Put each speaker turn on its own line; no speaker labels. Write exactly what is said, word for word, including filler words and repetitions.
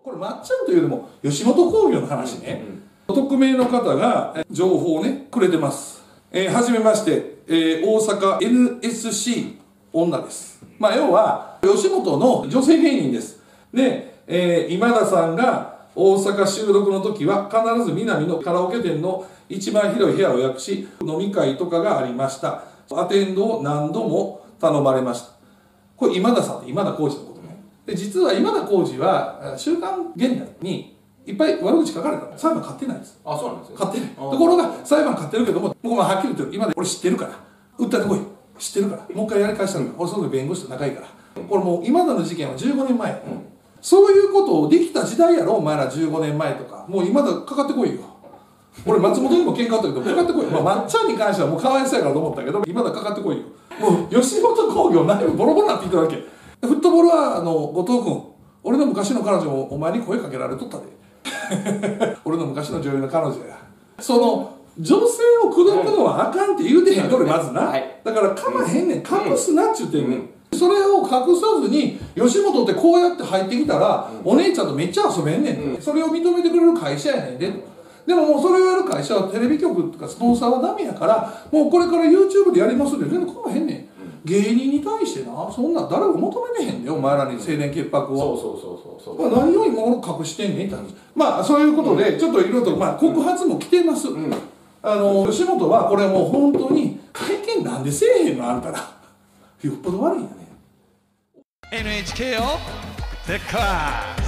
これまっちゃんというよりも吉本興業の話ね、うんうん、匿名の方が情報をねくれてます。えー、はじめまして、えー、大阪 エヌエスシー 女です。まあ要は吉本の女性芸人です。で、えー、今田さんが大阪収録の時は必ず南のカラオケ店の一番広い部屋を予約し、飲み会とかがありました。アテンドを何度も頼まれました。これ今田さんって今田耕司のことね。で実は今田耕司は「週刊現代」にいっぱい悪口書かれたの。裁判勝ってないんです。
あ、そうなんですよ。
勝ってない。ところが裁判勝ってるけども、僕もはっきり言って今で俺知ってるから訴えてこい、知ってるからもう一回やり返したの。俺その時弁護士と仲いいから、これもう今田の事件はじゅうごねんまえ、うん、そういうことをできた時代やろお前らじゅうごねんまえとか。もう今田かかってこいよ。俺松本にも喧嘩あったけどかかってこいよ。まあ、まっちゃんに関してはもうかわいそうやからと思ったけど今田かかってこいよ。もう吉本興業内部ボロボロになっていったわけ。フットボールはあの後藤君、俺の昔の彼女もお前に声かけられとったで俺の昔の女優の彼女や。その女性を口説くのはあかんって言うてへんと俺まずな、はい、だからかまへんねん、隠すなっちゅうてんねん、うん、それを隠さずに吉本ってこうやって入ってきたら、うん、お姉ちゃんとめっちゃ遊べんねん、うん、それを認めてくれる会社やねんで。でももうそれをやる会社はテレビ局とかスポンサーはダメやから、もうこれから YouTube でやりますって全然かまへんねん。芸人に対してな、そんな誰も求めねえへんで、お前らに清廉潔白を。そうそうそうそうそう。まあ、何を今俺隠してんねんって話。まあそういうことで、ちょっといろいろと、まあ、告発も来てます。うん、あの吉本はこれもう本当に会見なんでせえへんのあんたら。よっぽど悪いんやね。
エヌエイチケー をデッカー